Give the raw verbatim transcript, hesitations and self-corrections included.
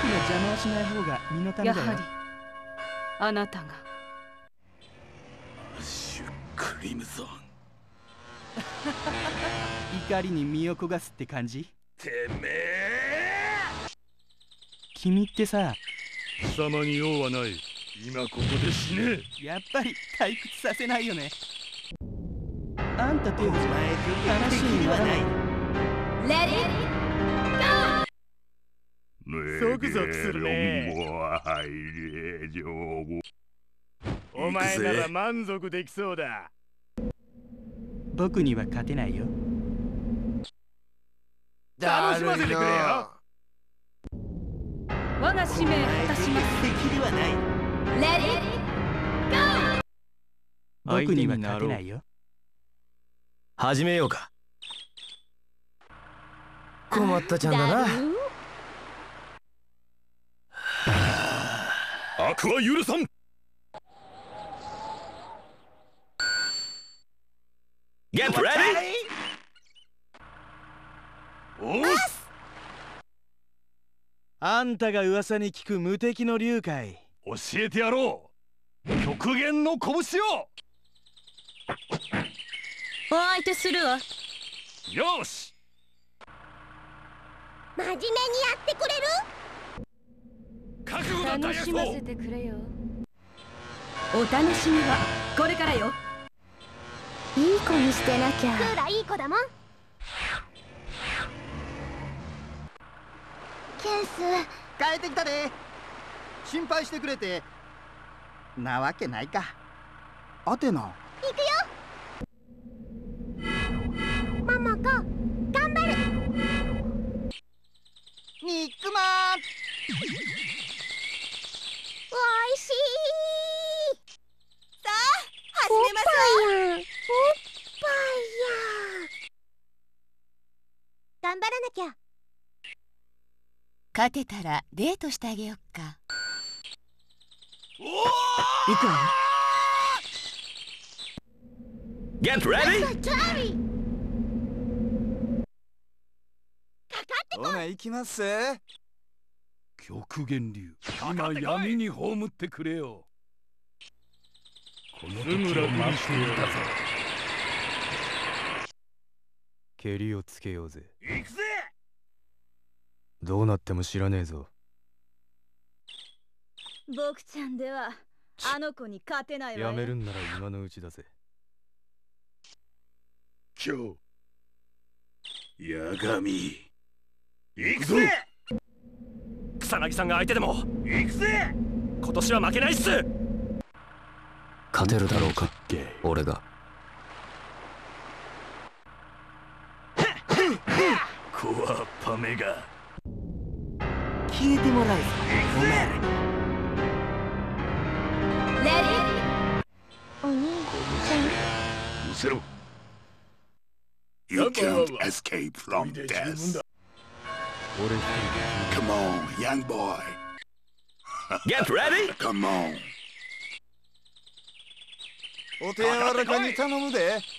の邪魔をしない方が身のためだよ。 やはりあなたがアッシュクリムゾン。 怒りに身を焦がすって感じ？ てめえ。 君ってさ、 貴様に用はない。今ここで死ね。 やっぱり退屈させないよね。あんたと話にはない。 レディーゾクゾクするね。お前なら満足できそうだ。 僕には勝てないよ。 楽しませてくれよ。 我が使命果たします。 敵ではない。 レディ僕には勝てないよ。 始めようか。困ったちゃんだな。 悪は許さん。 Get ready! おっ。 あんたが噂に聞く無敵の竜かい。 教えてやろう。極限の拳を。 お相手するわ。 よし。 真面目にやってくれる？ 覚悟だ。 楽しませてくれよ。お楽しみはこれからよ。 いい子にしてなきゃ。クーラいい子だもん。ケンス帰ってきたで。心配してくれて。なわけないか。アテナ行くよ。ママが頑張る。 ニックマン。 おいしい。 さあ始めましょう。 おっぱいやん。おっぱいやん。頑張らなきゃ。 勝てたらデートしてあげよっか。 お行くわよ。 Get ready! ほな行きます。 極限流。今闇に葬ってくれよ。この時を待っていたぞ。 蹴りをつけようぜ。 行くぜ。 どうなっても知らねえぞ。 僕ちゃんではあの子に勝てないわよ。 やめるんなら今のうちだぜ。 今日八神行くぜ。 草薙さんが相手でも行くぜ。 今年は負けないっす。勝てるだろうか、俺が。 コアパメが消えてもらうぞ。お前らに。 レディお兄ちゃん。 見せろ。You can't escape from death. 俺一人で Come on, young boy. Get ready! Come on. お手柔らかに頼むで。